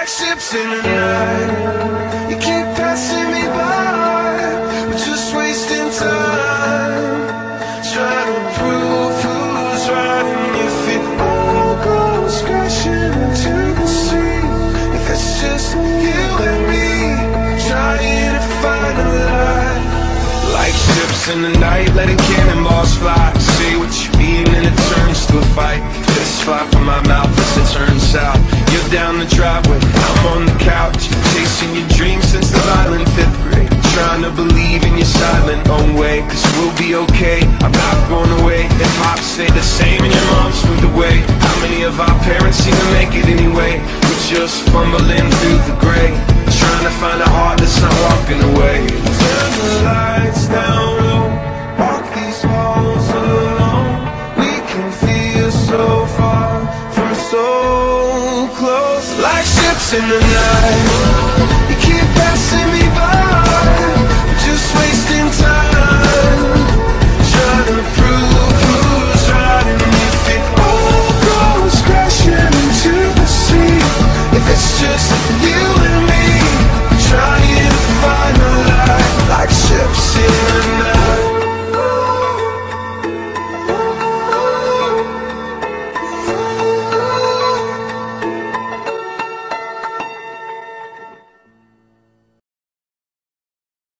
like ships in the night. You keep passing me by, we're just wasting time, trying to prove who's right. And if it all goes crashing into the sea, if it's just you and me, trying to find a light. Like ships in the night, letting cannonballs fly. Say what you mean and it turns to a fight. Fists fly from my mouth as it turns south. You're down the driveway, I'm on the couch, chasing your dreams since the violent 5th grade. Trying to believe in your silent own way, cause we'll be okay, I'm not going away. If pops stay the same and your mom's moved away, how many of our parents seem to make it anyway? We're just fumbling through the gray, trying to find a heart that's not walking away. Turn the lights down low, walk these halls alone. We can feel so far from so close. Like ships in the night, you keep passing me by, just wasting time, trying to prove who's right. And if it all goes crashing into the sea, if it's just you